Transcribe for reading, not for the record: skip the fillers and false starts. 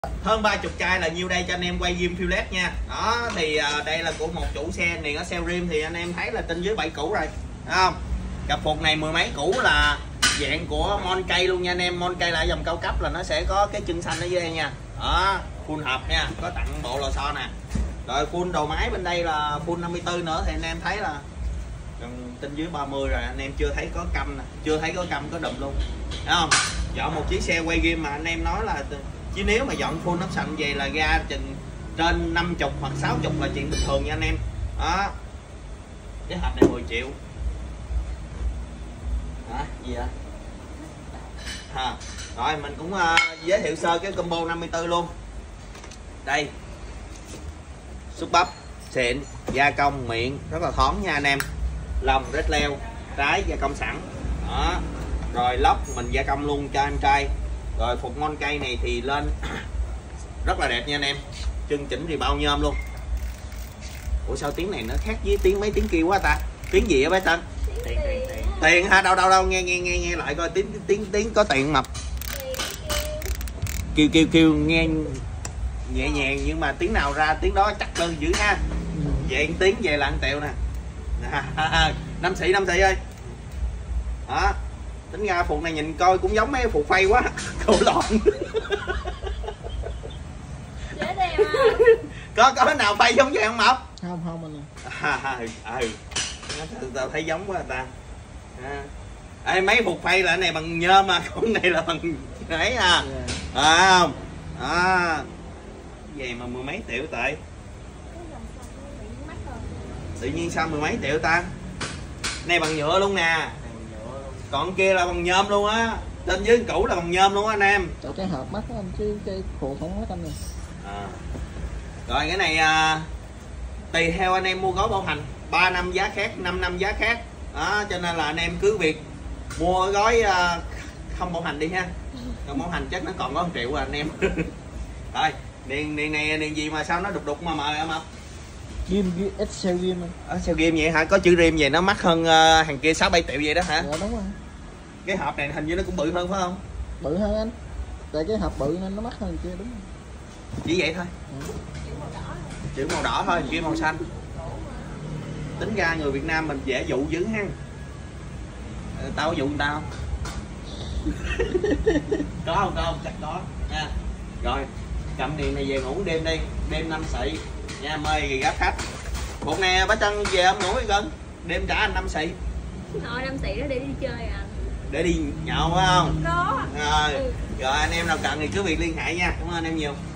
Hơn 30 chai là nhiêu đây cho anh em quay rim Philips nha. Đó thì đây là của một chủ xe này, có xe rim thì anh em thấy là trên dưới 7 củ rồi, thấy không? Cặp phục này mười mấy củ là dạng của Monkey luôn nha anh em. Monkey là dòng cao cấp, là nó sẽ có cái chân xanh ở dưới đây nha. Đó, full hộp nha, có tặng bộ lò xo nè. Rồi full đầu máy bên đây là full 54 nữa thì anh em thấy là trên dưới 30 rồi, anh em chưa thấy có căm nè, chưa thấy có căm có đùm luôn, thấy không? Chọn một chiếc xe quay game mà anh em nói là, chứ nếu mà dọn full nắp xanh về là ra chừng trên 50 hoặc 60 là chuyện bình thường nha anh em. Đó, cái hộp này 10 triệu. Hả? Gì vậy? Rồi mình cũng giới thiệu sơ cái combo 54 luôn. Đây, xúc bắp xịn, gia công miệng rất là thoáng nha anh em. Lòng rết leo, trái gia công sẵn. Đó, rồi lóc mình gia công luôn cho anh trai. Rồi phục Monkey này thì lên rất là đẹp nha anh em, chân chỉnh thì bao nhôm luôn. Ủa sao tiếng này nó khác với tiếng mấy tiếng kia quá ta? Tiếng gì á bé Tân? Tiền hả? Đâu nghe lại coi, tiếng có tiền mập. Kêu nghe nhẹ nhàng nhưng mà tiếng nào ra tiếng đó chắc đơn dữ ha. Vậy tiếng về là ăn tẹo nè. Năm sĩ ơi. Đó, tính ra phục này nhìn coi cũng giống mấy phục phay quá. Cậu lộn. Có nào phay giống vậy không Mập? Không anh. Tao thấy giống quá ta. Ê, mấy phục phay là cái này bằng nhôm mà, con này là bằng ấy à. Không? Vậy mà mười mấy triệu tệ. Tự nhiên sao mười mấy triệu ta? Này bằng nhựa luôn nè. Còn kia là bằng nhôm luôn á. Trên dưới cũ là bằng nhôm luôn á anh em. Tại cái hộp mắt anh chứ cái phụ không mắt anh nè. Rồi cái này tùy theo anh em mua gói bảo hành, 3 năm giá khác, 5 năm giá khác. Đó, cho nên là anh em cứ việc mua gói không bảo hành đi ha. Còn bảo hành chắc nó còn có 1 triệu à anh em. Rồi, đèn này đèn gì mà sao nó đục mà mờ em không? Rim Excel rim anh. Sao rim vậy hả? Có chữ rim vậy nó mắc hơn hàng kia 6-7 triệu vậy đó hả? Dạ đúng rồi. Cái hộp này hình như nó cũng bự hơn phải không? Bự hơn anh. Tại cái hộp bự nên nó mắc hơn kia đúng rồi. Chỉ vậy thôi. Chữ màu đỏ thôi, kia màu xanh. Tính ra người Việt Nam mình dễ dụ dữ ha. Tao có dụ người ta không? Có không? Chắc có nha. Rồi, cầm điện này về ngủ đêm đi, đêm 5 xị nha, mời gáp khách. Một này bá Trân về ông ngủ đi cưng, đêm trả anh 5 xị. Thôi 5 xị đó để đi chơi à. Để đi nhậu phải không? Đó. Rồi anh em nào cần thì cứ việc liên hệ nha. Cảm ơn em nhiều.